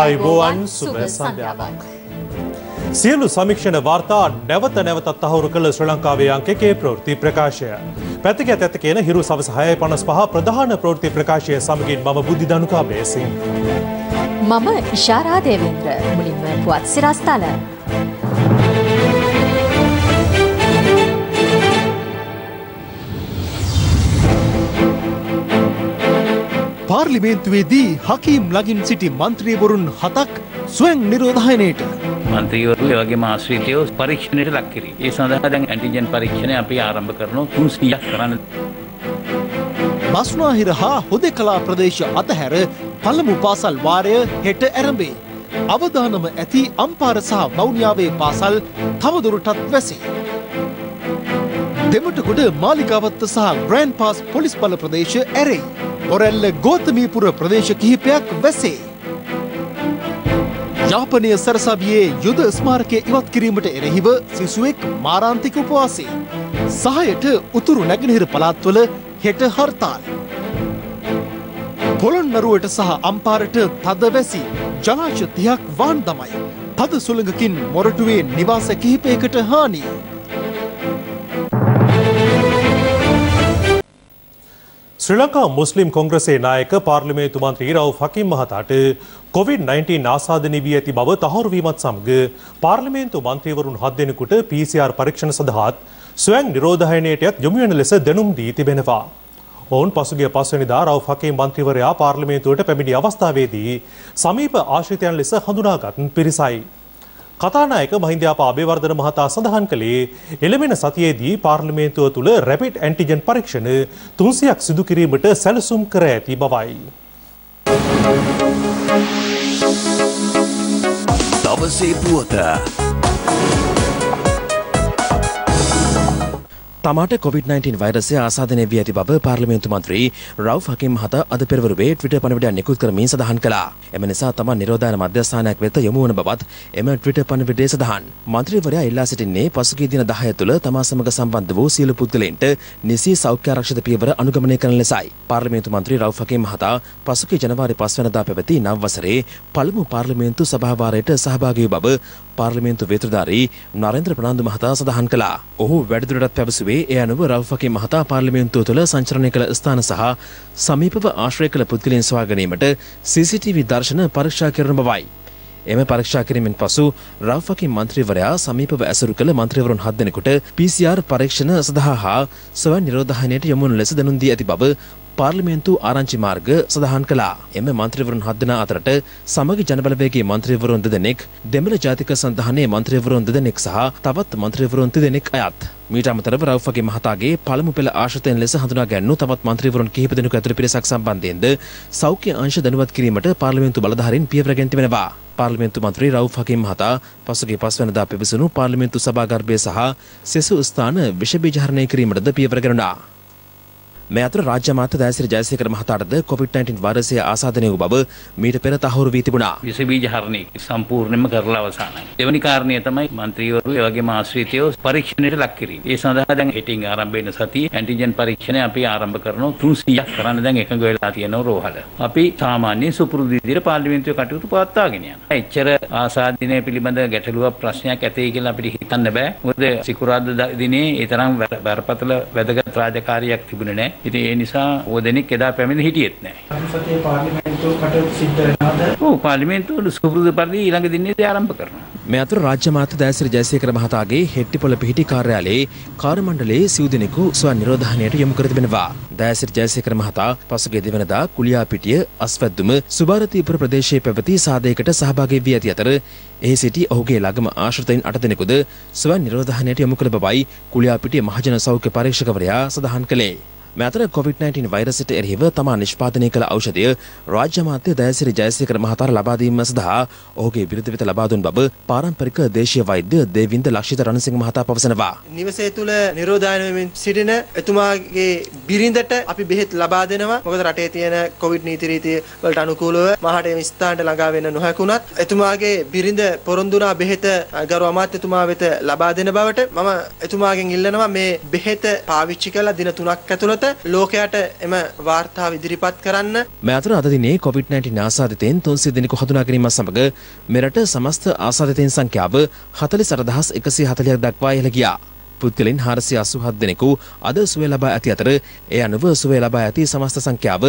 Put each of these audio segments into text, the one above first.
ආයුබෝවන් සුබ සන්ධ්‍යාවක්. සියලු සමීක්ෂණ වාර්තා නැවත නැවතත් තහවුරු කළ ශ්‍රී ලංකාවේ අංක 1 ප්‍රවෘත්ති ප්‍රකාශය. පැතික ඇත කියන හිරු සවස් 6:55 ප්‍රධාන ප්‍රවෘත්ති ප්‍රකාශය සමගින් මම බුද්ධි දනුකා බේසින්. මම ඉෂාරා දේවේන්ද්‍ර. මුලින්ම පුවත් සිරස්තල. පාර්ලිමේන්තුවේදී හකීම් ළඟින් සිටි මන්ත්‍රීවරුන් 7ක් ස්වයං නිරෝධායනයට. මන්ත්‍රීවරු ඒ වගේම ආශ්‍රිතයෝ පරීක්ෂණයට ලක් කිරීම. ඒ සඳහා දැන් ඇන්ටිජන් පරීක්ෂණය අපි ආරම්භ කරනවා 300ක් කරන්න. බස්නාහිර හා හුදෙකලා ප්‍රදේශ අතහැර පළමු පාසල් වාරය හෙට ආරම්භේ. අවදානම ඇති අම්පාර සහ වවුනියාවේ පාසල් තවදුරටත් වැසේ. දෙමටගොඩ මාලිගාවත්ත සහ ග්‍රෑන්ඩ් පාස් පොලිස් බල ප්‍රදේශ ඇරෙයි. බොරැල්ල ගෝතමීපුර ප්‍රදේශ කිහිපයක් වැසේ. යාපනය සරසවියේ යුද ස්මාරකය ඉවත් කිරීමට එරෙහිව සිසුවෙක් මාරාන්තික උපවාසය. සහයට උතුරු නැගෙනහිර පළාත්වල හෙට හර්තාල්. පොළොන්නරුවට සහ අම්පාරට තද වැසි ජලාශ 30ක් වාන් දමයි. තද සුළඟකින් මොරටුවේ නිවාස කිහිපයකට හානි. ශ්‍රී ලංකා මුස්ලිම් කොංග්‍රසයේ නායක පාර්ලිමේන්තු මන්ත්‍රී රවුෆ් හකීම් මහතාට COVID-19 ආසාදනය වී ඇති බව තහවුරු වීමත් සමග පාර්ලිමේන්තු මන්ත්‍රීවරුන් 7 දෙනෙකුට PCR පරීක්ෂණ සඳහාත් ස්වයං නිරෝධායනයට යොමු වෙන ලෙස දැනුම් දී තිබෙනවා. ඔවුන් පසුගිය 5 වෙනිදා රවුෆ් හකීම් මන්ත්‍රීවරයා පාර්ලිමේන්තුවට පැමිණි අවස්ථාවේදී සමීප ආශ්‍රිතයන් ලෙස හඳුනාගත් පිරිසයි. කතානායක මහින්දයාපා අබේවර්ධන මහතා සඳහන් කළේ එළමෙන සතියේදී පාර්ලිමේන්තුව තුළ රැපිඩ් ඇන්ටිජන් පරීක්ෂණ 300ක් සිදු කිරීමට සැලසුම් කර ඇති බවයි. දවසේ පුවත තමාට COVID-19 වෛරසය ආසාදනය වී ඇති බව පාර්ලිමේන්තු මන්ත්‍රී රවුෆ් හකීම් මහතා අද පෙරවරුවේ ට්විටර් පණිවිඩයක් නිකුත් කරමින් සඳහන් කළා. එම නිසා තමන් නිරෝධායන මධ්‍යස්ථානයක් වෙත යොමු වන බවත් එම ට්විටර් පණිවිඩයේ සඳහන්. මන්ත්‍රීවරයා ඉල්ලා සිටින්නේ පසුගිය දින 10 තුළ තමා සමග සම්බන්ධ වූ සියලු පුද්ගලයන්ට නිසි සෞඛ්‍ය ආරක්ෂිත පියවර අනුගමනය කරන ලෙසයි. පාර්ලිමේන්තු මන්ත්‍රී රවුෆ් හකීම් මහතා පසුගිය ජනවාරි 5 වෙනිදා පැවති නව වසරේ පළමු පාර්ලිමේන්තු සභාවාරයට සහභාගී වූ බව පාර්ලිමේන්තු වේත්‍රධාරී නරේන්ද්‍ර ප්‍රනාන්දු මහතා සඳහන් කළා. ඔහු වැඩිදුරටත් පැවසුවේ ඒ අනුව රවුෆ් හකීම් මහතා පාර්ලිමේන්තුව තුළ සංචලනය කළ ස්ථාන සහ සමීපව ආශ්‍රය කළ පුද්ගලයන් සොයා ගැනීමට CCTV දර්ශන පරීක්ෂා කරන බවයි. එම පරීක්ෂා කිරීමෙන් පසු රවුෆ් හකීම් මන්ත්‍රීවරයා සමීපව ඇසුරු කළ මන්ත්‍රීවරුන් 7 දෙනෙකුට PCR පරීක්ෂණ සඳහා හා ස්වයං නිරෝධායනයට යොමු වන ලෙස දැනුම් දී ඇති බව පාර්ලිමේන්තු ආරංචි මාර්ග සඳහන් කළා. එම මන්ත්‍රීවරුන් 7 දෙනා අතරට සමගි ජනබලවේගයේ මන්ත්‍රීවරුන් 2 දෙනෙක්, දෙමළ ජාතික සන්ධානයේ මන්ත්‍රීවරුන් 2 දෙනෙක් සහ තවත් මන්ත්‍රීවරුන් 3 දෙනෙක් අයත්. මීට අමතරව රවුෆ් හකීම් මහතාගේ පළමු පෙළ ආශ්‍රිතයන් ලෙස හඳුනා ගැන්වූ තවත් මන්ත්‍රීවරුන් කිහිප දෙනෙකු ඇතුළු පිරිසක් සම්බන්ධයෙන්ද සෞඛ්‍ය අංශ දැනුවත් කිරීමට පාර්ලිමේන්තු බලධාරීන් පියවර ගෙන තිබෙනවා. පාර්ලිමේන්තු මන්ත්‍රී රවුෆ් හකීම් මහතා පසුගිය 5 වෙනිදා පැවසුණු පාර්ලිමේන්තු සභාගර්භය සහ සෙසු ස්ථාන විෂ බීජ හරණය කිරීමටද පියවර ගන්නවා. මේ අතර රාජ්‍ය අමාත්‍ය දයාසිරි ජයසේකර මහතාටද COVID-19 වෛරසය ආසාදනය වූ බව මීට පෙර තහවුරු වී තිබුණා. විස බීජ හරණය සම්පූර්ණයෙන්ම කරලා අවසానයි. දෙවැනි කාරණය තමයි මන්ත්‍රීවරු ඒ වගේම ආශ්‍රිතයෝ පරීක්ෂණයට ලක් කිරීම. ඒ සඳහා දැන් හෙටින් ආරම්භ වෙන සතියේ ඇන්ටිජන් පරීක්ෂණය අපි ආරම්භ කරනවා 300ක් කරන්න දැන් එකඟ වෙලා තියෙනවා රෝහල. අපි සාමාන්‍ය සුපුරුදු විදිහට පාර්ලිමේන්තුවේ කටයුතු පවත්වාගෙන යනවා. එච්චර ආසාදනය පිළිබඳ ගැටලුවක් ප්‍රශ්නයක් ඇතේ කියලා අපිට හිතන්න බෑ. මොකද සිකුරාදා දිනේ ඒ තරම් බරපතල වැදගත් රාජකාරියක් තිබුණේ නැහැ. ඉතින් ඒ නිසා ඕදෙනෙක් එදා පැමිණ හිටියෙත් නැහැ. සතියේ පාර්ලිමේන්තුව කටයුතු සිද්ධ වෙනවද? ඔව් පාර්ලිමේන්තුව සුපුරුදු පරිදි ඊළඟ දිනේදී ආරම්භ කරනවා. මේ අතර රාජ්‍ය අමාත්‍ය දයාසිරි ජයසේකර මහතාගේ හෙට්ටිපොළ පිහිටි කාර්යාලයේ කාර්ය මණ්ඩලයේ සිව් දෙනෙකු ස්වයං නිරෝධායනයට යොමු කර තිබෙනවා. දයාසිරි ජයසේකර මහතා පසුගිය දෙවනදා කුලියාපිටිය අස්වැද්දුම සුභාරතීපුර ප්‍රදේශයේ පැවති සාදයකට සහභාගී වී ඇති අතර එහි සිටි ඔහුගේ ළඟම ආශ්‍රිතයින් 8 දෙනෙකුද ස්වයං නිරෝධායනයට යොමු කළ බවයි කුලියාපිටිය මහජන සෞඛ්‍ය පරීක්ෂකවරයා සඳහන් කළේ. මේ අතර COVID-19 වෛරසයට එරෙහිව තමා නිෂ්පාදනය කළ ඖෂධය රාජ්‍ය අමාත්‍ය දයාසිරි ජයසේකර මහතාට ලබා දීම සඳහා ඔහුගේ විරුද්ධ වෙත ලබා දුන් බව පාරම්පරික දේශීය වෛද්‍ය දේවින්ද ලක්ෂිත රණසිංහ මහතා පවසනවා. නිවසේ තුල නිරෝධායන වෙමින් සිටින එතුමාගේ බිරිඳට අපි බෙහෙත් ලබා දෙනවා. මොකද රටේ තියෙන COVID නීති රීති වලට අනුකූලව මහාට මේ ස්ථානට ළඟා වෙන්න නොහැකුණත් එතුමාගේ බිරිඳ පොරොන්දුනා බෙහෙත ගරු අමාත්‍යතුමා වෙත ලබා දෙන බවට මම එතුමාගෙන් ඉල්ලනවා මේ බෙහෙත පාවිච්චි කළ දින 3ක් ඇතුළත ලෝකයට එම වාර්තාව ඉදිරිපත් කරන්න. මේ අතර අද දිනේ COVID-19 ආසාදිතයින් 300 දෙනෙකු හඳුනා ගැනීම සමග මෙරට සමස්ත ආසාදිතයින් සංඛ්‍යාව 48140ක් දක්වා ඉහළ ගියා. පුද්ගලයන් 487 දෙනෙකු අද සුවය ලබා ඇති අතර ඒ අනුව සුවය ලබා ඇති සමස්ත සංඛ්‍යාව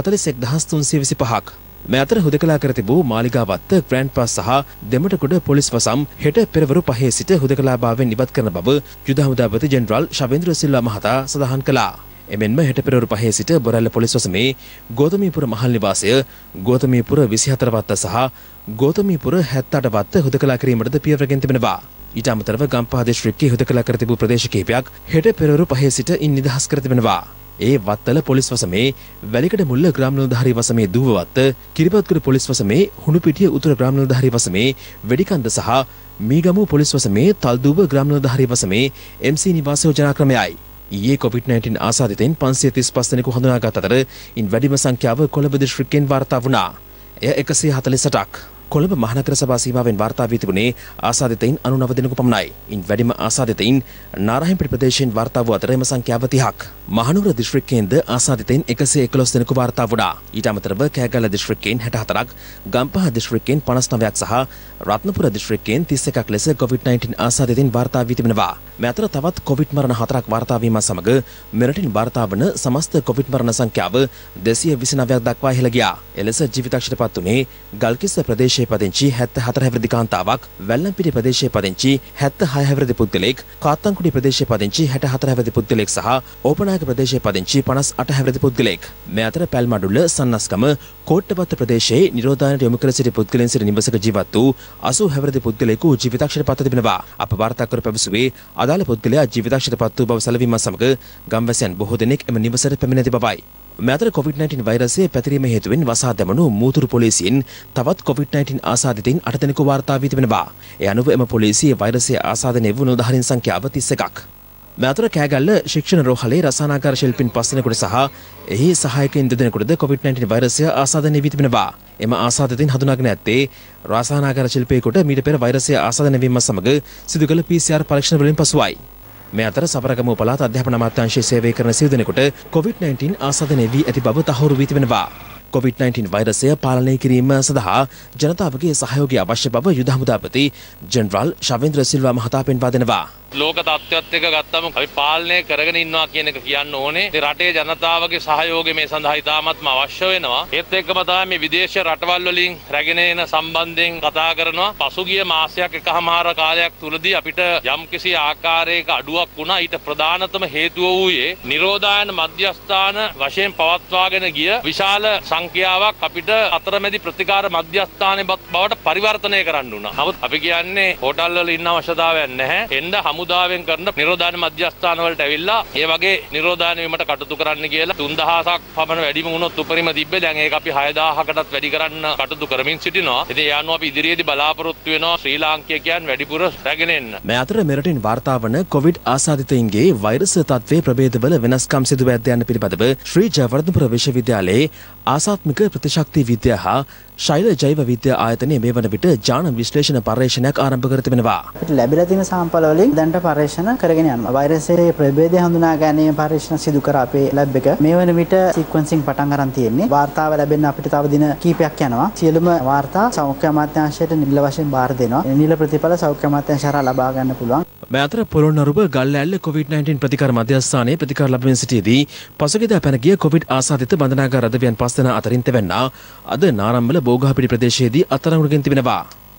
41325ක්. මේ අතර හුදකලා කර තිබූ මාලිගාවත්ත ග්‍රෑන්ඩ් පාස් සහ දෙමටගොඩ පොලිස් වසම් හෙට පෙරවරු 5 සිට හුදකලාභාවයෙන් ඉවත් කරන බව යුද හමුදාපති ජෙනරාල් ශවේන්ද්‍ර සිල්වා මහතා සඳහන් කළා. එමෙන්ම හෙට පෙරවරු 5 සිට බොරැල්ල පොලිස් වසමේ ගෝතමීපුර මහල් නිවාසය, ගෝතමීපුර 24 වත්ත සහ ගෝතමීපුර 78 වත්ත හුදකලා කිරීමටද පියවරගෙන තිබෙනවා. ඊට අමතරව ගම්පහ දිස්ත්‍රික්කයේ හුදකලා කර තිබූ ප්‍රදේශ කිහිපයක් හෙට පෙරවරු 5 සිට ඉන් නිදහස් කර තිබෙනවා. ඒ වත්තල පොලිස් වසමේ, වැලිකඩ මුල්ල ග්‍රාම නිලධාරී වසමේ දූවවත්ත, කිරිබත්ගොඩ පොලිස් වසමේ, හුණුපිටිය උතුර ග්‍රාම නිලධාරී වසමේ වෙඩිකන්ද සහ මීගමු පොලිස් වසමේ තල්දූව ග්‍රාම නිලධාරී වසමේ MC නිවාස යෝජනා ක්‍රමයයි. ඊයේ COVID-19 ආසාදිතයින් 535 දෙනෙකු හඳුනාගත් අතර ඉන් වැඩිම සංඛ්‍යාව කොළඹ දිස්ත්‍රික්කයෙන් වාර්තා වුණා. එය 148ක්. කොළඹ මහනගර සභා සීමාවෙන් වාර්තා වී තිබුණේ ආසාදිතයින් 99 දෙනෙකු පමණයි. ඉන් වැඩිම ආසාදිතයින් නාරායන්පිට ප්‍රදේශයෙන් වාර්තා වූ අතර එම සංඛ්‍යාව 30ක්. මහනුවර දිස්ත්‍රික්කයෙන්ද ආසාදිතයින් 111 දෙනෙකු වාර්තා වුණා. ඊට අමතරව කෑගල්ල දිස්ත්‍රික්කයෙන් 64ක්, ගම්පහ දිස්ත්‍රික්කයෙන් 59ක් සහ රත්නපුර දිස්ත්‍රික්කයෙන් 31ක් ලෙස COVID-19 ආසාදිතයින් වාර්තා වී තිබෙනවා. මේ අතර තවත් COVID මරණ 4ක් වාර්තා වීම සමග මෙරටින් වාර්තා වන සමස්ත COVID මරණ සංඛ්‍යාව 229ක් දක්වා ඉහළ ගියා. එලෙස ජීවිතක්ෂරපත් වුණේ ගල්කිස්ස ප්‍රදේශයේ පදිංචි 74 හැවිරිදි කාන්තාවක්, වැල්ලම්පිටිය ප්‍රදේශයේ පදිංචි 76 හැවිරිදි පුද්ගලෙක්, කාත්තන්කුඩි ප්‍රදේශයේ පදිංචි 64 හැවිරිදි පුද්ගලෙක් සහ ඕපනායක ප්‍රදේශයේ පදිංචි 58 හැවිරිදි පුද්ගලෙක්. මේ අතර පැල්මඩුල්ල, සන්නස්ගම, කෝට්ටපත්ත ප්‍රදේශයේ නිරෝධායනට යොමු කර සිටි පුද්ගලයන් සිට නිවසක ජීවත් වූ 80 හැවිරිදි පුද්ගලයෙකු ජීවිතක්ෂරපත් තිබෙනවා. අප වාර්තා කර පැවසුවේ අදාළ පුද්ගලයා ජීවිතක්ෂරපත් වූ බව සැලවීම සමග ගම්වැසියන් බොහෝ දෙනෙක් එම නිවසට පැමිණ ඇති බවයි. මේ අතර COVID-19 වෛරසය පැතිරීම හේතුවෙන් වසා දැමණු මූතුරු පොලිසියෙන් තවත් COVID-19 ආසාදිතයින් 8 දෙනෙකු වාර්තා වී තිබෙනවා. ඒ අනුව එම පොලිසියේ වෛරසය ආසාදනය වූ නිලධාරීන් සංඛ්‍යාව 31ක්. මේ අතර කෑගල්ල ශික්ෂණ රෝහලේ රසායනාගාර ශිල්පීන් 5 දෙනෙකුට සහ එහි සහායකයින් 2 දෙනෙකුටද COVID-19 වෛරසය ආසාදනය වී තිබෙනවා. එම ආසාදිතයින් හඳුනාගෙන ඇත්තේ රසායනාගාර ශිල්පියෙකුට මීට පෙර වෛරසය ආසාදනය වීම සමග සිදු කළ PCR පරීක්ෂණ වලින් පසුවයි. මේ අතර සබරගමුව පළාත් අධ්‍යාපන අමාත්‍යාංශයේ සේවය කරන සිය දෙනෙකුට COVID-19 ආසාදනය වී ඇති බව තහවුරු වී තිබෙනවා. COVID-19 වෛරසය පාලනය කිරීම සඳහා ජනතාවගේ සහයෝගය අවශ්‍ය බව යුද හමුදාපති ජෙනරාල් ශවේන්ද්‍ර සිල්වා මහතා පෙන්වා දෙනවා. ලෝක තත්ත්වයත් එක්ක ගත්තම අපි පාලනය කරගෙන ඉන්නවා කියන එක කියන්න ඕනේ. ඒ රටේ ජනතාවගේ සහයෝගය මේ සඳහා ඉතාමත්ම අවශ්‍ය වෙනවා. ඒත් එක්කම තමයි මේ විදේශ රටවල් වලින් රැගෙන එන සම්බන්ධයෙන් කතා කරනවා. පසුගිය මාසයක් එකහමාර කාලයක් තුලදී අපිට යම්කිසි ආකාරයක අඩුවක් වුණා. ඊට ප්‍රධානතම හේතුව වූයේ නිරෝධායන මධ්‍යස්ථාන වශයෙන් පවත්වාගෙන ගිය විශාල සංඛ්‍යාවක් අපිට අතරමැදි ප්‍රතිකාර මධ්‍යස්ථානයේ බවට පරිවර්තනය කරන්න වුණා. නමුත් අපි කියන්නේ හෝටල් වල ඉන්න අවශ්‍යතාවයක් නැහැ. එන්න හමුදාවෙන් කරන නිරෝධායන මධ්‍යස්ථාන වලට ඇවිල්ලා ඒ වගේ නිරෝධායන වීමට කටයුතු කරන්න කියලා 3000ක් පමණ වැඩිම වුණොත් උපරිම තිබ්බේ. දැන් ඒක අපි 6000කටත් වැඩි කරන්න කටයුතු කරමින් සිටිනවා. ඉතින් ඒ අනුව අපි ඉදිරියේදී බලාපොරොත්තු වෙනවා ශ්‍රී ලාංකිකයන් වැඩිපුර රැගෙන එන්න. මේ අතර මෙරටින් වාර්තා වන COVID ආසාදිතයින්ගේ වෛරස් තත්ත්වයේ ප්‍රභේදවල වෙනස්කම් සිදුව ඇද්ද යන පිළිබඳව ශ්‍රී ජයවර්ධනපුර විශ්වවිද්‍යාලයේ ආසාත්මික ප්‍රතිශක්ති විද්‍යා හා ශෛල ජෛව විද්‍යා ආයතනයේ මේ වන විට ජාන විශ්ලේෂණ පර්යේෂණයක් ආරම්භ කර තිබෙනවා. අපිට ලැබිලා තියෙන සාම්පල වලින් දැනට පර්යේෂණ කරගෙන යනවා. වෛරසයේ ප්‍රභේදය හඳුනා ගැනීම පර්යේෂණ සිදු කර අපේ ලැබ් එක මේ වන විට සීක්වෙන්සිං පටන් ගන්න තියෙන්නේ. වාර්තාව ලැබෙන්න අපිට තව දින කිහිපයක් යනවා. සියලුම වාර්තා සෞඛ්‍ය අමාත්‍යාංශයට නිල වශයෙන් බාර දෙනවා. නිල ප්‍රතිඵල සෞඛ්‍ය අමාත්‍යාංශය හරහා ලබා ගන්න පුළුවන්. මේ අතර පොළොන්නරුව ගල්ඇල්ල COVID-19 ප්‍රතිකාර මධ්‍යස්ථානයේ ප්‍රතිකාර ලැබෙන සිටියේදී පසුගියදා පැන ගිය COVID ආසාදිත බන්ධනාගාර අධිවයන් 5 දෙනා අතරින් තෙවන්නා අද නාරම්බල බෝගහපිටි ප්‍රදේශයේදී අත්අඩංගුවකින් තිබෙනවා.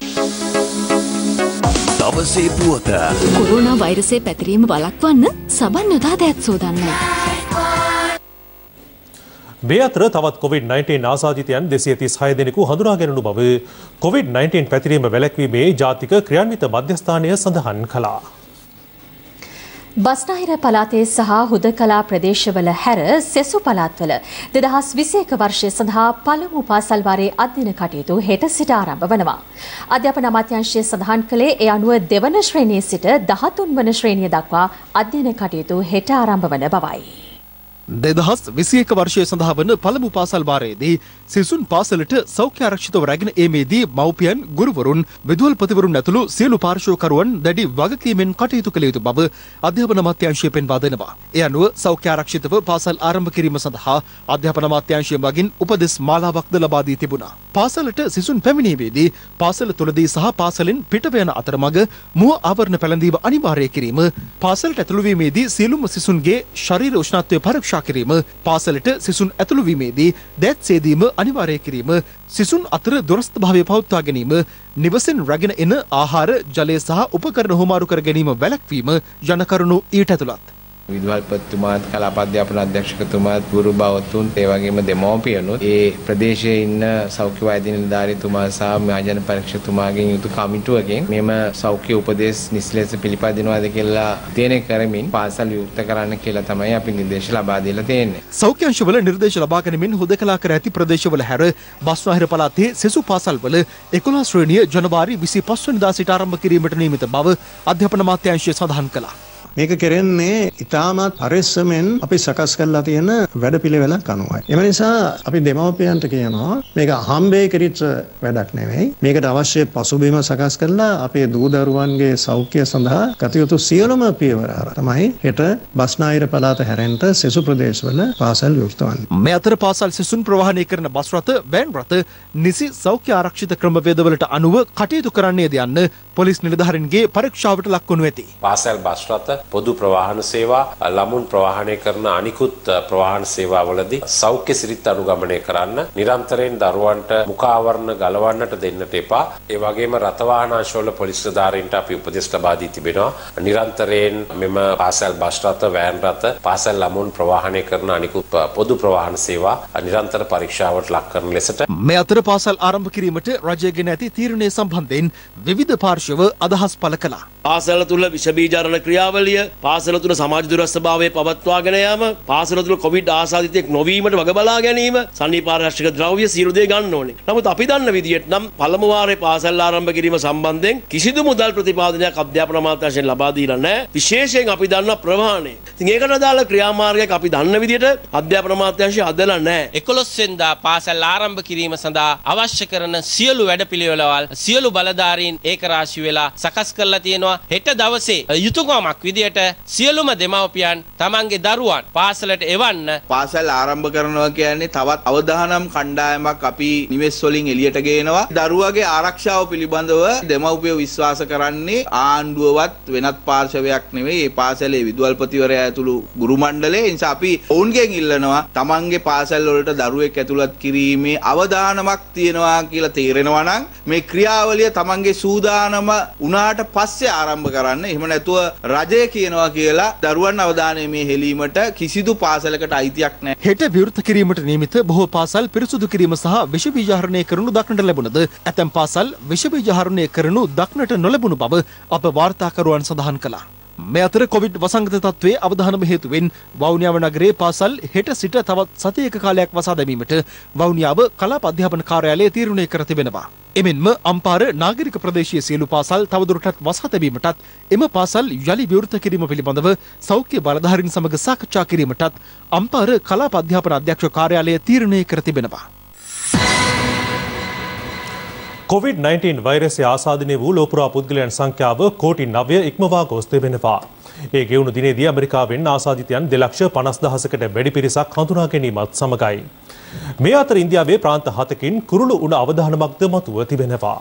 දවසේ පුවත කොරෝනා වෛරසයේ පැතිරීම වළක්වන්න සබන් යොදා දෑත් සෝදන්න. මේ අතර තවත් COVID-19 ආසාදිතයන් 236 දෙනෙකු හඳුනා ගැනුණු බව COVID-19 පැතිරීම වැළැක්වීමේ ජාතික ක්‍රියාන්විත මධ්‍යස්ථානය සඳහන් කළා. බස්නාහිර පළාතේ සහ හුදකලා ප්‍රදේශවල හැර සෙසු පළාත්වල 2021 වර්ෂය සඳහා පළමු පාසල් වාරයේ අධ්‍යයන කටයුතු හෙට සිට ආරම්භ වනවා. අධ්‍යාපන අමාත්‍යාංශය සඳහන් කළේ ඒ අනුව දෙවන ශ්‍රේණියේ සිට 13 වන ශ්‍රේණිය දක්වා අධ්‍යයන කටයුතු හෙට ආරම්භ වන බවයි. 2021 වර්ෂය සඳහා වන පළමු පාසල් වාරයේදී සිසුන් පාසලට සෞඛ්‍ය ආරක්ෂිතව රැගෙන ඒමේදී මව්පියන්, ගුරුවරුන්, විදුහල්පතිවරුන් ඇතුළු සියලු පාර්ශ්වකරුවන් දැඩි වගකීමෙන් කටයුතු කළ යුතු බව අධ්‍යාපන අමාත්‍යාංශය පෙන්වා දෙනවා. ඒ අනුව සෞඛ්‍ය ආරක්ෂිතව පාසල් ආරම්භ කිරීම සඳහා අධ්‍යාපන අමාත්‍යාංශය මගින් උපදෙස් මාලාවක්ද ලබා දී තිබුණා. පාසලට සිසුන් පැමිණීමේදී පාසල තුළදී සහ පාසලෙන් පිටව යන අතරමඟ මුව ආවරණ පැළඳීම අනිවාර්ය කිරීම, පාසලට ඇතුළු වීමේදී සියලුම සිසුන්ගේ ශරීර උෂ්ණත්වය පරීක්ෂා කිරීම, පාසලට සිසුන් ඇතුළු වීමේදී දෑත් සේදීම අනිවාර්ය කිරීම, සිසුන් අතර දුරස්ථභාවය පවත්වා ගැනීම, නිවසෙන් රැගෙන එන ආහාර, ජලය සහ උපකරණ හුමාරු කර ගැනීම වැළැක්වීම යන කරුණු ඊට ඇතුළත්. විදුහල්පතිතුමාත්, කලාප අධ්‍යාපන අධ්‍යක්ෂකතුමාත්, ගුරු භවතුන්, ඒ වගේම දෙමව්පියනුත් ඒ ප්‍රදේශයේ ඉන්න සෞඛ්‍ය වෛද්‍ය නිලධාරීතුමා සහ මහජන පරීක්ෂකතුමාගෙන් යුතු කමිටුවකින් මෙම සෞඛ්‍ය උපදෙස් නිස්ලෙස පිළිපදිනවාද කියලා අධ්‍යයනය කරමින් පාසල් විවෘත කරන්න කියලා තමයි අපි නිර්දේශ ලබා දීලා තියෙන්නේ. සෞඛ්‍ය අංශවල නිර්දේශ ලබා ගැනීමෙන් හුදකලා කර ඇති ප්‍රදේශවල හැර බස්නාහිර පළාතේ සෙසු පාසල්වල 11 ශ්‍රේණිය ජනවාරි 25 වෙනිදා සිට ආරම්භ කිරීමට නියමිත බව අධ්‍යාපන අමාත්‍යාංශය සඳහන් කළා. මේක කරන්නේ ඉතාමත් පරිස්සමෙන් අපි සකස් කරලා තියෙන වැඩපිළිවෙලක් අනුවයි. එම නිසා අපි දෙමව්පියන්ට කියනවා මේක හම්බේ කිරිච්ච වැඩක් නෙවෙයි. මේකට අවශ්‍ය පසුබිම සකස් කරලා අපේ දූ දරුවන්ගේ සෞඛ්‍ය සඳහා කටයුතු සියලුම පියවර තමයි හෙට බස්නාහිර පළාත හැරෙන්න සෙසු ප්‍රදේශවල පාසල් විවෘත වන්නේ. මේ අතර පාසල් සිසුන් ප්‍රවාහනය කරන බස් රථ, වෑන් රථ නිසි සෞඛ්‍ය ආරක්ෂිත ක්‍රමවේදවලට අනුව කටයුතු කරන්නේද යන්න පොලිස් නිලධාරීන්ගේ පරීක්ෂාවට ලක් වනු ඇති. පාසල් බස් රථ, පොදු ප්‍රවාහන සේවා, ළමුන් ප්‍රවාහනය කරන අනිකුත් ප්‍රවාහන සේවාවලදී සෞඛ්‍ය සිරිත් අනුගමනය කරන්න, නිරන්තරයෙන් දරුවන්ට මුඛාවරණ ගලවන්නට දෙන්නට එපා. ඒ වගේම රථවාහන අංශවල පොලිස් නිලධාරීන්ට අපි උපදෙස් ලබා දී තිබෙනවා. නිරන්තරයෙන් මෙම පාසල් බස් රථ, වෑන් රථ, පාසල් ළමුන් ප්‍රවාහනය කරන අනිකුත් පොදු ප්‍රවාහන සේවා නිරන්තර පරීක්ෂාවට ලක් කරන ලෙසට මේ අතර පාසල් ආරම්භ කිරීමට රජය ගෙන ඇති තීරණය සම්බන්ධයෙන් විවිධ පාර්ශ්ව අදහස් පළ කළා. පාසල තුල විෂ බීජාරණ ක්‍රියාවලිය, පාසල තුල සමාජ දුරස්ථභාවය පවත්වාගෙන යාම, පාසල තුල කොවිඩ් ආසාදිතෙක් නොවීමට වග බලා ගැනීම, සනීපාරක්ෂක ද්‍රව්‍ය සියලු දේ ගන්න ඕනේ. නමුත් අපි දන්න විදියට නම් පළමු වාරේ පාසල් ආරම්භ කිරීම සම්බන්ධයෙන් කිසිදු මුදල් ප්‍රතිපාදනයක් අධ්‍යාපන අමාත්‍යාංශයෙන් ලබා දීලා නැහැ. විශේෂයෙන් අපි දන්න ප්‍රවාහනය. ඉතින් ඒකට අදාළ ක්‍රියාමාර්ගයක් අපි දන්න විදියට අධ්‍යාපන අමාත්‍යාංශය හදලා නැහැ. 11 වෙනිදා පාසල් ආරම්භ කිරීම සඳහා අවශ්‍ය කරන සියලු වැඩපිළිවෙළවල් සියලු බලධාරීන් ඒකරාශී වෙලා සකස් කරලා තියෙනවා. හෙට දවසේ යුතුයකමක් විදියට සියලුම දෙමව්පියන් තමන්ගේ දරුවන් පාසලට එවන්න. පාසල් ආරම්භ කරනවා කියන්නේ තවත් අවදානම් කණ්ඩායමක් අපි නිවෙස් වලින් එළියට ගේනවා. දරුවගේ ආරක්ෂාව පිළිබඳව දෙමව්පියෝ විශ්වාස කරන්නේ ආණ්ඩුවවත් වෙනත් පාර්ශවයක් නෙවෙයි. මේ පාසලේ විදුහල්පතිවරයා ඇතුළු ගුරු මණ්ඩලය. ඒ නිසා අපි ඔවුන්ගෙන් ඉල්ලනවා තමන්ගේ පාසල් වලට දරුවෙක් ඇතුළත් කිරීමේ අවදානමක් තියෙනවා කියලා තේරෙනවා නම් මේ ක්‍රියාවලිය තමන්ගේ සූදානම උනාට පස්සේ ආරම්භ කරන්න. එහෙම නැතුව රජය කියනවා කියලා දරුවන් අවධානය මේ හෙලීමට කිසිදු පාසලකට අයිතියක් නැහැ. හෙට විවෘත කිරීමට නියමිත බොහෝ පාසල් පිරිසුදු කිරීම සහ විෂ බීජහරණය කරනු දක්නට ලැබුණද ඇතැම් පාසල් විෂ බීජහරණය කරනු දක්නට නොලැබුණු බව අප වාර්තාකරුවන් සඳහන් කළා. මේ අතර කොවිඩ් වසංගත තත්ත්වයේ අවධානම හේතුවෙන් වවුනියාව නගරයේ පාසල් හෙට සිට තවත් සතියක කාලයක් වසා දැමීමට වවුනියාව කලාප අධ්‍යාපන කාර්යාලය තීරණය කර තිබෙනවා. එමෙන්ම අම්පාර නාගරික ප්‍රදේශීය සියලු පාසල් තවදුරටත් වසා තැබීමටත් එම පාසල් යලි විවෘත කිරීම පිළිබඳව සෞඛ්‍ය බලධාරීන් සමග සාකච්ඡා කිරීමටත් අම්පාර කලාප අධ්‍යාපන අධ්‍යක්ෂ කාර්යාලය තීරණය කර තිබෙනවා. COVID-19 වෛරසය ආසාදනය වූ ලෝපුරා පුද්ගලයන් සංඛ්‍යාව කෝටි 9 ඉක්මවා ගොස් තිබෙනවා. ඒ ගෙවුණු දිනේදී ඇමරිකාවෙන් ආසාදිතයන් 2,50,000කට වැඩි පිරිසක් හඳුනා ගැනීමත් සමගයි. මේ අතර ඉන්දියාවේ ප්‍රාන්ත 7කින් කුරුළු උණ අවදානමක්ද මතුව තිබෙනවා.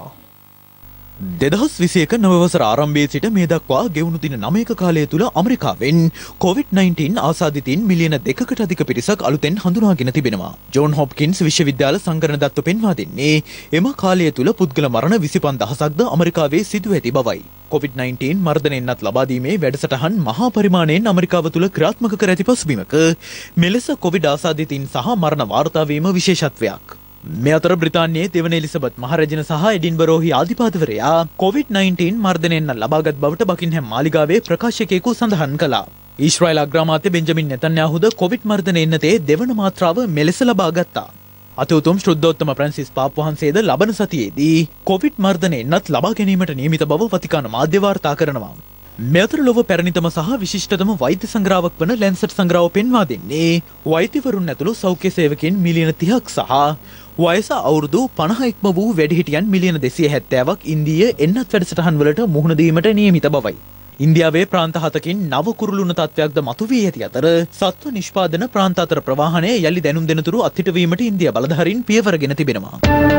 2021 නව වසර ආරම්භයේ සිට මේ දක්වා ගෙවුණු දින 9ක කාලය තුල ඇමරිකාවෙන් COVID-19 ආසාදිතින් මිලියන 2කට අධික පිරිසක් අලුතෙන් හඳුනාගෙන තිබෙනවා. ජෝන් හොප්කින්ස් විශ්වවිද්‍යාල සංකරණ දත්ත පෙන්වා දෙන්නේ එම කාලය තුල පුද්ගල මරණ 25000ක්ද ඇමරිකාවේ සිදු ඇති බවයි. COVID-19 මර්ධනයෙන්වත් ලබා දීමේ වැඩසටහන් මහා පරිමාණයෙන් ඇමරිකාව තුල ක්‍රියාත්මක කර ඇති පසුබිමක මෙලෙස COVID ආසාදිතින් සහ මරණ වාර්තා වීම විශේෂත්වයක්. මේ අතර බ්‍රිතාන්‍යයේ දෙවන එලිසබෙත් මහරජන සහ එඩින්බරෝහි ආධිපතිවරයා COVID-19 මර්ධනයෙන් ලබාගත් බවට බකින්හැම් මාලිගාවේ ප්‍රකාශකයෙකු සඳහන් කළා. ඊශ්‍රායල් අග්‍රාමාත්‍ය බෙන්ජමින් නෙතන්යාහුද COVID මර්ධන එන්නතේ දෙවන මාත්‍රාව මෙලෙස ලබා ගත්තා. අතිඋතුම් ශ්‍රද්ධෝත්තම ප්‍රැන්සිස් පාප් වහන්සේද ලබන සතියේදී COVID මර්ධන එන්නත් ලබා ගැනීමට නියමිත බව වතිකාන මාධ්‍ය වාර්තා කරනවා. මෙතර ලොව පැරණිතම සහ විශිෂ්ටතම වෛද්‍ය සංග්‍රාවක් වන ලැන්සට් සංග්‍රාව පෙන්වා දෙන්නේ වෛද්‍යවරුන් ඇතුළු සෞඛ්‍ය සේවකයන් මිලියන 30ක් සහ වයස අවුරුදු 50 ඉක්ම වූ වැඩිහිටියන් මිලියන 270ක් ඉන්දීය එන්නත් වැඩසටහන් වලට මුහුණ දීමට නියමිත බවයි. ඉන්දියාවේ ප්‍රාන්ත 7කින් නව කුරුළුණ තත්ත්වයක්ද මතුවී ඇති අතර සත්ව නිෂ්පාදන ප්‍රාන්ත අතර ප්‍රවාහනය යලි දැනුම් දෙනතුරු අත්හිටුවීමට ඉන්දියා බලධාරීන් පියවරගෙන තිබෙනවා.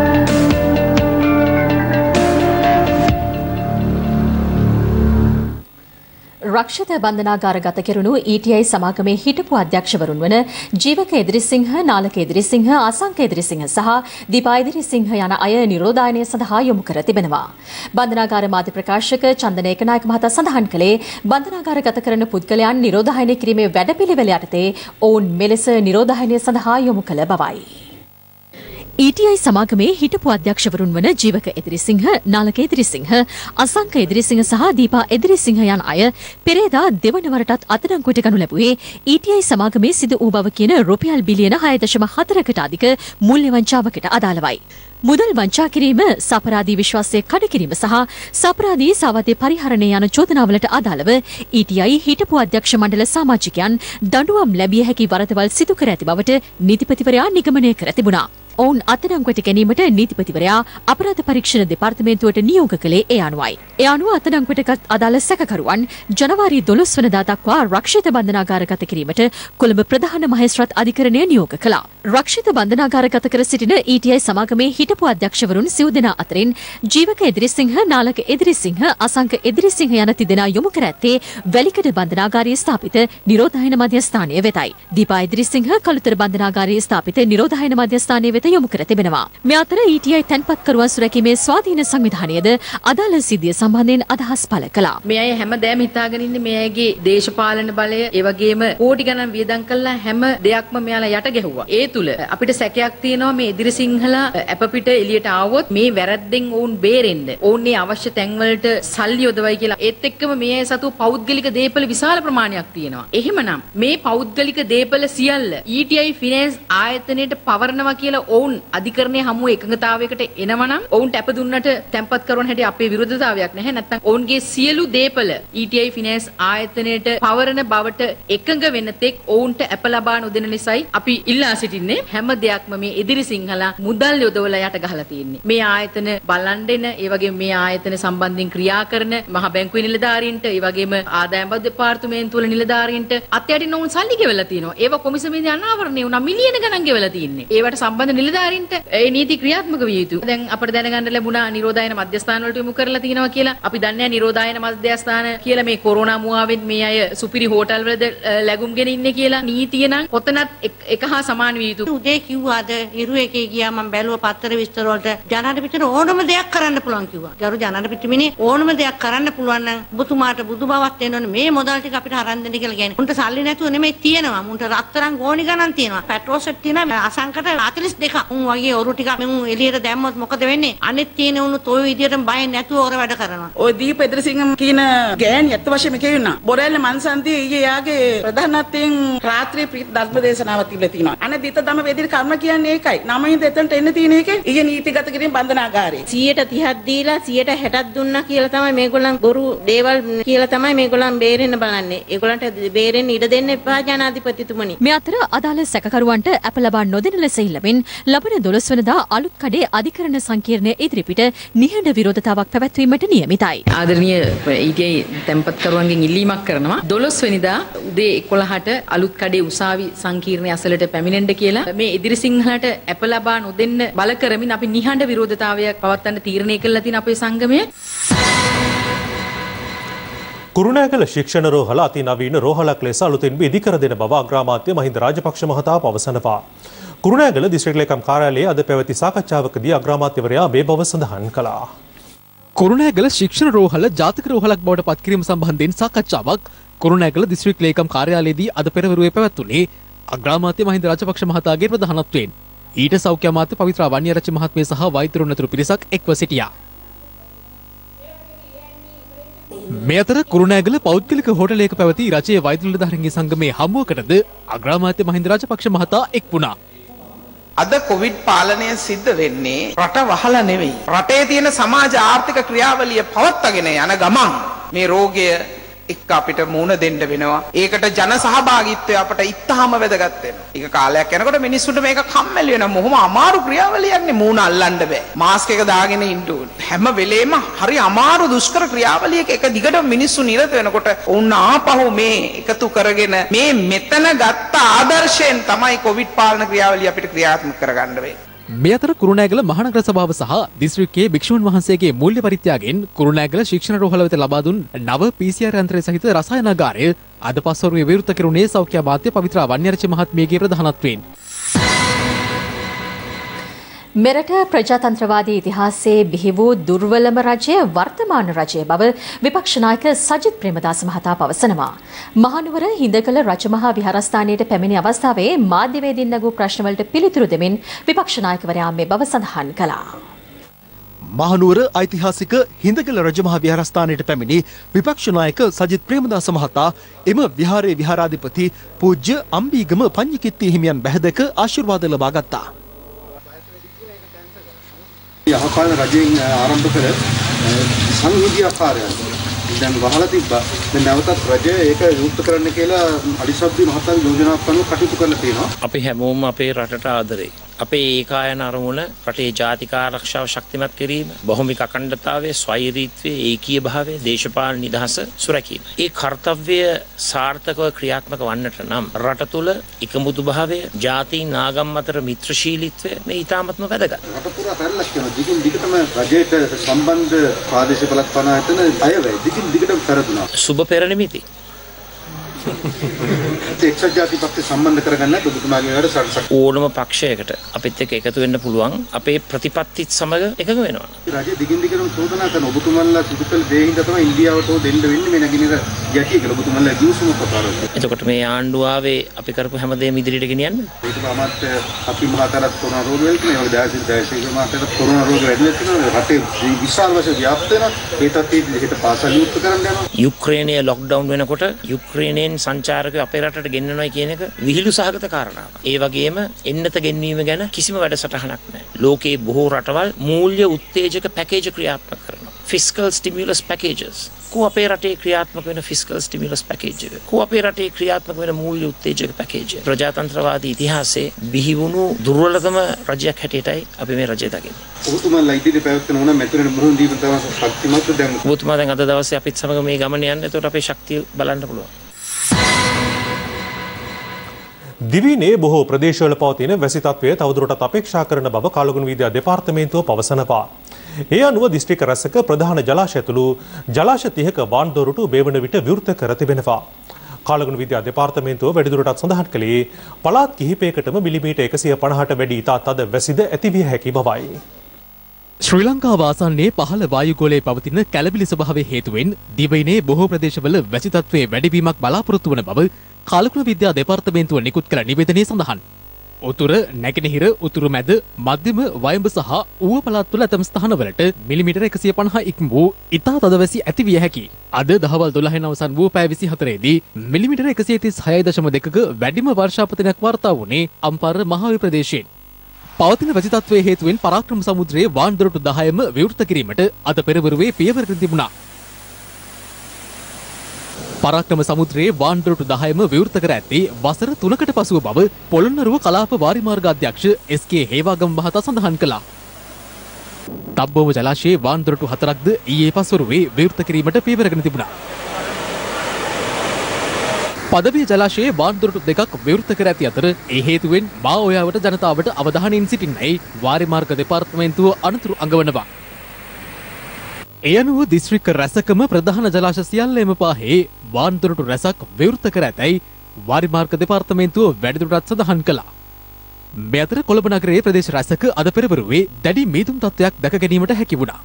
රක්ෂිත බන්ධනාගාර ගත කෙරුණු ETI සමාගමේ හිටපු අධ්‍යක්ෂවරුන් වන ජීවක එදිරිසිංහ, නාලක එදිරිසිංහ, අසංක එදිරිසිංහ සහ දීපා එදිරිසිංහ යන අය නිරෝධායනය සඳහා යොමු කර තිබෙනවා. බන්ධනාගාර මාධ්‍ය ප්‍රකාශක චන්දන ඒකනායක මහතා සඳහන් කළේ බන්ධනාගාර ගත කරන පුද්ගලයන් නිරෝධායනය කිරීමේ වැඩපිළිවෙල යටතේ ඔවුන් මෙලෙස නිරෝධායනය සඳහා යොමු කළ බවයි. ETI සමාගමේ හිටපු අධ්‍යක්ෂවරුන් වන ජීවක එදිරිසිංහ, නාලක එදිරිසිංහ, අසංක එදිරිසිංහ සහ දීපා එදිරිසිංහ යන අය පෙරේදා දෙවන වරටත් අත්අඩංගුවට ගනු ලැබුවේ ETI සමාගමේ සිදු වූ බව කියන රුපියල් බිලියන 6.4කට අධික මූල්‍ය වංචාවකට අදාළවයි. මුදල් වංචා කිරීම, සපරාධී විශ්වාසය කඩ කිරීම සහ සපරාධී සාවද්‍ය පරිහරණය යන චෝදනාවලට අදාළව ETI හිටපු අධ්‍යක්ෂ මණ්ඩල සමාජිකයන් දඬුවම් ලැබිය හැකි වරදවල් සිදු කර ඇති බවට නීතිපතිවරයා නිගමනය කර තිබුණා. ඔවුන් අත්අඩංගුවට ගැනීමට නීතිපතිවරයා අපරාධ පරීක්ෂණ දෙපාර්තමේන්තුවට නියෝග කළේ ඒ අනුවයි. ඒ අනුව අත්අඩංගුවටගත් අදාළ සැකකරුවන් ජනවාරි 12 වනදා දක්වා රක්ෂිත බන්ධනාගාරගත කිරීමට කොළඹ ප්‍රධාන මහේස්ත්‍රාත් අධිකරණය නියෝග කළා. රක්ෂිත බන්ධනාගාරගත කර සිටින ETI සමාගමේ හිටපු අධ්‍යක්ෂවරුන් සිව් දෙනා අතරින් ජීවක එදිරිසිංහ, නාලක එදිරිසිංහ, අසංක එදිරිසිංහ යන තිදෙනා යොමු කර ඇත්තේ වැලිකඩ බන්ධනාගාරයේ ස්ථාපිත නිරෝධායන මධ්‍යස්ථානය වෙතයි. දීපා එදිරිසිංහ කළුතර බන්ධනාගාරයේ ස්ථාපිත නිරෝධායන මධ්‍යස්ථානය වෙත යොමු කර තිබෙනවා. මේ අතර ETI තැන්පත්කරුවන් සුරැකීමේ ස්වාධීන සංවිධානයද අදාළ සිද්ධිය සම්බන්ධයෙන් අදහස් පළ කළා. මේ අය හැමදේම හිතාගෙන ඉන්නේ මේ අයගේ දේශපාලන බලය, ඒ වගේම කෝටි ගණන් වියදම් කළා හැම දෙයක්ම මෙයාලා යට ගැහුවා. ඒ තුල අපිට සැකයක් තියෙනවා මේ එදිරිසිංහලා අපපිට එළියට ආවොත් මේ වැරද්දෙන් ඔවුන් බේරෙන්න ඔවුන් මේ අවශ්‍ය තැන්වලට සල්ලි යොදවයි කියලා. ඒත් එක්කම මේ අය සතු පෞද්ගලික දේපල විශාල ප්‍රමාණයක් තියෙනවා. එහෙමනම් මේ පෞද්ගලික දේපල සියල්ල ETI ෆිනෑන්ස් ආයතනයට පවරනවා කියලා ඔවුන් අධිකරණයේ හමුවේ එකඟතාවයකට එනවනම් ඔවුන්ට අප දුන්නට තැන්පත් කරන හැටි අපේ විරුද්ධතාවයක් නැහැ. නැත්නම් ඔවුන්ගේ සියලු දේපල ETI ෆිනෑන්ස් ආයතනයට පවරන බවට එකඟ වෙන තෙක් ඔවුන්ට අප ලබා නොදෙන නිසායි අපි ඉල්ලා සිටින්නේ. හැම දෙයක්ම මේ එදිරිසිංහලා මුදල් යොදවලා යට ගහලා තියෙන්නේ. මේ ආයතන බලන්ඩෙන, ඒ වගේම මේ ආයතන සම්බන්ධයෙන් ක්‍රියා කරන මහ බැංකුවේ නිලධාරීන්ට, ඒ වගේම ආදායම් බදු දෙපාර්තමේන්තුව වල නිලධාරීන්ට අත්යටින් ඔවුන් සල්ලි ගෙවලා තියෙනවා. ඒව කොමිසමේදී අනාවරණය වුණා මිලියන ගණන් ගෙවලා තියෙන්නේ. ඒවට සම්බන්ධ නිලධාරීන්ට ඒ නීති ක්‍රියාත්මක විය යුතුයි. දැන් අපිට දැනගන්න ලැබුණා නිරෝධායන මධ්‍යස්ථාන වලට යොමු කරලා තියෙනවා කියලා. අපි දන්නේ නිරෝධායන මධ්‍යස්ථාන කියලා මේ කොරෝනා මුවාවෙන් මේ අය සුපිරි හෝටල් වලද ලැබුම්ගෙන ඉන්නේ කියලා නීතිය නම් කොතනත් එක හා සමාන විය යුතුයි. උදේ කිව්වාද ඉරු එකේ ගියා මම බැලුවා පත්තර විස්තර වලට ජනාධිපතිට ඕනම දෙයක් කරන්න පුළුවන් කිව්වා. ගරු ජනාධිපතිමිනේ ඕනම දෙයක් කරන්න පුළුවන් නම් ඔබතුමාට බුදු බවක් දෙන්න ඕනේ. මේ මොදල් ටික අපිට අරන් දෙන්න කියලා කියන්නේ. උන්ට සල්ලි නැතුව නෙමෙයි තියෙනවා. උන්ට රත්තරන් ගෝණි ගණන් තියෙනවා. පෙට්‍රෝල් සෙට් තියෙනවා අසංකට 42ක්. උන් වගේ ඔරු ටික මෙන් එළියට දැම්මොත් මොකද වෙන්නේ? අනෙත් තියෙන උනුත් ඔය විදියටම බය නැතුව ඔර වැඩ කරනවා. ඔය දීප එදිරිසිංහ කියන ගෑණි ඇත්ත වශයෙන්ම කියුණා. බොරැල්ල මන්සන්තියේ ඊයේ යාගේ ප්‍රධානත්වයෙන් රාත්‍රියේ ප්‍රීත් ධර්ම දේශනාවක් තිබිලා තිනවා. අනේ දිත දම වේදිර කර්ම කියන්නේ ඒකයි. 9 එතනට එන්න තියෙන එකේ ඊයේ නීතිගත කිරීම බන්ධනාගාරේ 130ක් දීලා 160ක් දුන්නා කියලා තමයි මේගොල්ලන් බොරු දේවල් කියලා තමයි මේගොල්ලන් බේරෙන්න බලන්නේ. ඒගොල්ලන්ට බේරෙන්න ඉඩ දෙන්න එපා ජනාධිපතිතුමනි. මේ අතර අදාළ සැකකරුවන්ට අප ලබා නොදෙන ලෙස ඉල්ලමින් ලබන 12 වනදා අලුත් කඩේ අධිකරණ සංකීර්ණය ඉදිරිපිට නිහඬ විරෝධතාවක් පැවැත්වීමට නියමිතයි. ආදරණීය ETI තැන්පත්කරුවන්ගෙන් ඉල්ලීමක් කරනවා 12 වෙනිදා උදේ 11ට අලුත් කඩේ උසාවි සංකීර්ණය අසලට පැමිණෙන්න කියලා. මේ එදිරිසිංහලට අප ලබා නොදෙන්න බල කරමින් අපි නිහඬ විරෝධතාවයක් පවත්වන්න තීරණය කළා තියෙන අපේ සංගමය. කුරුණෑගල ශික්ෂණ රෝහල අතිනවීන රෝහලක් ලෙස අලුතින් ඉදිකර දෙන බව අග්‍රාමාත්‍ය මහින්ද රාජපක්ෂ මහතා පවසනවා. කුරුණෑගල දිස්ත්‍රික් ලේකම් කාර්යාලයේ අද පැවති සාකච්ඡාවකදී අග්‍රාමාත්‍යවරයා මේ බව සඳහන් කළා. කුරුණෑගල ශික්ෂණ රෝහල ජාතික රෝහලක් බවට පත් කිරීම සම්බන්ධයෙන් සාකච්ඡාවක් කුරුණෑගල දිස්ත්‍රික් ලේකම් කාර්යාලයේදී අද පෙරවරුවේ පැවැත්වුණේ අග්‍රාමාත්‍ය මහින්ද රාජපක්ෂ මහතාගේ ප්‍රධානත්වයෙන්. ඊට සෞඛ්‍ය අමාත්‍ය පවිත්‍රා වන්නියරච්චි මහත්මිය සහ වෛද්‍යවරුන් ඇතුළු පිරිසක් එක්ව සිටියා. මේ අතර කුරුණෑගල පෞද්ගලික හෝටලයක පැවති රජයේ වෛද්‍ය නිලධාරීන්ගේ සංගමයේ හමුවකටද අග්‍රාමාත්‍ය මහින්ද රාජපක්ෂ මහතා එක් වුණා. අද කොවිඩ් පාලනය සිද්ධ වෙන්නේ රට වහලා නෙවෙයි. රටේ තියෙන සමාජ ආර්ථික ක්‍රියාවලිය පවත්වාගෙන යන ගමන් මේ රෝගය එක්ක අපිට මුණ දෙන්න වෙනවා. ඒකට ජන සහභාගීත්වය අපට ඉතාම වැදගත් වෙනවා. ඒක කාලයක් යනකොට මිනිස්සුන්ට මේක කම්මැලි වෙනවා. මොහොම අමාරු ක්‍රියාවලියක්නේ මූණ අල්ලන්න බෑ. මාස්ක් එක දාගෙන ඉන්න ඕනේ. හැම වෙලේම හරි අමාරු දුෂ්කර ක්‍රියාවලියක එක දිගට මිනිස්සු නිරත වෙනකොට ඔවුන් ආපහු මේ එකතු කරගෙන මේ මෙතන ගත්ත ආදර්ශයෙන් තමයි කොවිඩ් පාලන ක්‍රියාවලිය අපිට ක්‍රියාත්මක කරගන්න වෙන්නේ. මේ අතර කුරුණෑගල මහනගර සභාව සහ දිස්ත්‍රික්කයේ භික්ෂුන් වහන්සේගේ මූල්‍ය පරිත්‍යාගයෙන් කුරුණෑගල ශික්ෂණ රෝහල වෙත ලබා දුන් නව PCR යන්ත්‍රය සහිත රසායනාගාරය අද පස්වරුවේ විවෘත කෙරුණේ සෞඛ්‍ය අමාත්‍ය පවිත්‍රා වන්‍යරච්චි මහත්මියගේ ප්‍රධානත්වයෙන්. මෙරට ප්‍රජාතන්ත්‍රවාදී ඉතිහාසයේ බිහි වූ දුර්වලම රජය වර්තමාන රජය බව විපක්ෂ නායක සජිත් ප්‍රේමදාස මහතා පවසනවා. මහනුවර හිඳකල රජමහා විහාරස්ථානයට පැමිණි අවස්ථාවේ මාධ්‍යවේදීන් නගූ ප්‍රශ්නවලට පිළිතුරු දෙමින් විපක්ෂ නායකවරයා මේ බව සඳහන් කළා. මහනුවර ඓතිහාසික හිඳකල රජමහා විහාරස්ථානයට පැමිණි විපක්ෂ නායක සජිත් ප්‍රේමදාස මහතා එම විහාරයේ විහාරාධිපති පූජ්‍ය අම්බීගම පඤ්ඤකිත්ති හිමියන් බැහැදක ආශිර්වාද ලබා ගත්තා. යහපාලන රජයෙන් ආරම්භ කර සංවිධාකාරයන් දැන් වහලා තිබ්බා. දැන් නැවතත් රජය ඒක විවෘත කරන්න කියලා අලිසබ්දි මහතාගේ යෝජනාවක් අනුව කටයුතු කරලා තියෙනවා. අපි හැමෝම අපේ රටට ආදරේ. අපේ ඒකායන අරමුණ රටේ ජාතික ආරක්ෂාව ශක්තිමත් කිරීම, බහුමික අඛණ්ඩතාවය, ස්වෛරීත්වය, ඒකීය භාවය, දේශපාලන නිදහස සුරැකීම. ඒ කාර්යය සාර්ථකව ක්‍රියාත්මක වන්නට නම් රට තුළ එකමුතු භාවය, ජාතීන් ආගම් අතර මිත්‍රශීලීත්වය මේ ඉතාමත්ම වැදගත්. රට පුරා පැනලක් යනවා. දිගින් දිගටම රජයට සම්බන්ධ ප්‍රාදේශීය බලස්පාන ආයතන අයවැය. දිගින් දිගටම පෙරදුනා. සුබ පෙරනිමිති. එක්සත් ජාතික පක්ෂය සම්බන්ධ කරගන්න ඔබතුමාගේ වැඩ සටසක් ඕනම පක්ෂයකට අපිත් එක්ක එකතු වෙන්න පුළුවන් අපේ ප්‍රතිපත්තිත් සමග එකඟ වෙනවා. රජය දිගින් දිගටම චෝදනා කරන ඔබතුමන්ලා සිදු කළ දේ හින්දා තමයි ඉන්දියාවට දෙන්න වෙන්නේ මේ නැගිනක ගැටිය කියලා ඔබතුමන්ලා ගිවිසුම ප්‍රකාරයි. එතකොට මේ ආණ්ඩුව ආවේ අපි කරපු හැමදේම ඉදිරියට ගෙනියන්න. ඒක තමයි අපි මහතරත් කොරෝනා රෝග වලට මේ වගේ දැසින් මහතරත් කොරෝනා රෝග වැඩිලා තියෙනවා. රටේ විශාල වශයෙන් ව්‍යාප්ත වෙනවා. ඒ තත්ත්වයේ හිත පාසල් යුක්ත කරන්න යනවා. යුක්‍රේනයේ ලොක්ඩවුන් වෙනකොට යුක්‍රේනයෙන් සංචාරකයෝ අපේ රටට ගෙන්නනවා කියන එක විහිළු සහගත කාරණාවක්. ඒ වගේම එන්නත ගෙන්වීම ගැන කිසිම වැඩසටහනක් නැහැ. ලෝකයේ බොහෝ රටවල් මූල්‍ය උත්තේජක පැකේජ් ක්‍රියාත්මක කරනවා. Fiscal stimulus packages. කෝ අපේ රටේ ක්‍රියාත්මක වෙන ෆිස්කල් ස්ටිමියුලස් පැකේජ් එක. කෝ අපේ රටේ ක්‍රියාත්මක වෙන මූල්‍ය උත්තේජක පැකේජ් එක. ප්‍රජාතන්ත්‍රවාදී ඉතිහාසයේ බිහි වුණු දුර්වලතම රජයක් හැටියටයි අපි මේ රජය දකින්නේ. ඔබතුමාලා ඉදිරියට පැවැත්වෙන ඕන මෙතන මුහුණ දීපු තමයි ශක්තිමත් දැන්. ඔබතුමා දැන් අද දවසේ අපිත් සමග මේ ගමන යන්නේ. ඒකට අපේ ශක්තිය බලන්න පුළුවන්. දිවයිනේ බොහෝ ප්‍රදේශවල පවතින වැසි තත්ත්වය තවදුරටත් අපේක්ෂා කරන බව කාලගුණ විද්‍යා දෙපාර්තමේන්තුව පවසනවා. ඒ අනුව දිස්ත්‍රික්ක රැසක ප්‍රධාන ජලාශය ඇතුළු ජලාශ 30ක වාන්දොරටු බේවන විට විවෘත කර තිබෙනවා. කාලගුණ විද්‍යා දෙපාර්තමේන්තුව වැඩිදුරටත් සඳහන් කළේ පළාත් කිහිපයකටම මිලිමීටර් 150ට වැඩි ඉතා තද වැසිද ඇතිවිය හැකි බවයි. ශ්‍රී ලංකාව ආසන්නයේ පහළ වායුගෝලයේ පවතින කැළඹිලි ස්වභාවය හේතුවෙන් දිවයිනේ බොහෝ ප්‍රදේශවල වැසි තත්ත්වයේ වැඩිවීමක් බලාපොරොත්තු වන බව කාලගුණ විද්‍යා දෙපාර්තමේන්තුව නිකුත් කළ නිවේදනයේ සඳහන්. උතුර නැගෙනහිර උතුරු මැද මධ්‍යම වයඹ සහ ඌව පළාත් තුළ ඇතැම් ස්ථානවලට මිලිමීටර් 150 ඉක්ම වූ ඉතා තද වැසි ඇතිවිය හැකියි. අද දහවල් 12 අවසන් වූ පැය 24 දී මිලිමීටර් 136.2ක වැඩිම වර්ෂාපතනයක් වාර්තා වුණේ අම්පාර මහාවි ප්‍රදේශයෙන්. පවතින වැසි තත්ත්වයේ හේතුවෙන් පරාක්‍රම සමුද්‍රයේ වාන්දොරටු 10ම විවෘත කිරීමට අද පෙරවරුවේ පියවර තිබුණා. පරාක්‍රම සමුද්‍රයේ වාන්දොරටු 10ම විවෘත කර ඇත්තේ වසර 3කට පසුව බව පොළොන්නරුව කලාප වාරිමාර්ග අධ්‍යක්ෂ එස්.කේ. හේවාගම මහතා සඳහන් කළා. තබ්බෝව ජලාශයේ වාන්දොරටු 4ක්ද ඊයේ පස්වරුවේ විවෘත කිරීමට පියවරගෙන තිබුණා. පදවිය ජලාශයේ වාන්දොරටු 2ක් විවෘත කර ඇති අතර ඒ හේතුවෙන් මා ඔයාවට ජනතාවට අවධානයෙන් සිටින්නයි වාරිමාර්ග දෙපාර්තමේන්තුව අනතුරු අඟවනවා. ඒ අනුව දිස්ත්‍රික්ක රැසකම ප්‍රධාන ජලාශ සියල්ලම පාහේ වාන්දොරටු රැසක් විවෘත කර ඇතැයි වාරිමාර්ග දෙපාර්තමේන්තුව වැඩිදුරටත් සඳහන් කළා. මේ අතර කොළඹ නගරයේ ප්‍රදේශ රැසක අද පෙරවරුවේ දැඩි මීදුම් තත්ත්වයක් දැක ගැනීමට හැකි වුණා.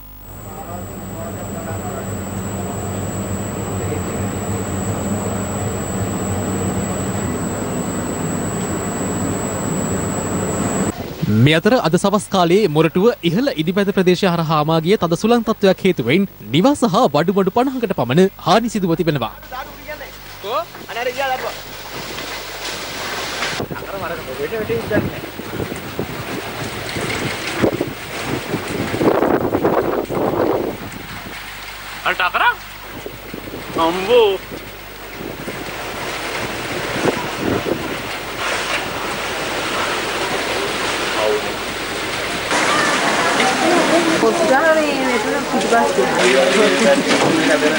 මේ අතර අද සවස් කාලයේ මොරටුව ඉහළ ඉදිබැද ප්‍රදේශය හරහා ආමා ගිය තද සුළං තත්ත්වයක් හේතුවෙන් නිවාස හා වඩු 50කට පමණ හානි සිදුව තිබෙනවා. අම්බෝ පුතා මේ මෙතන පිටිපස්සේ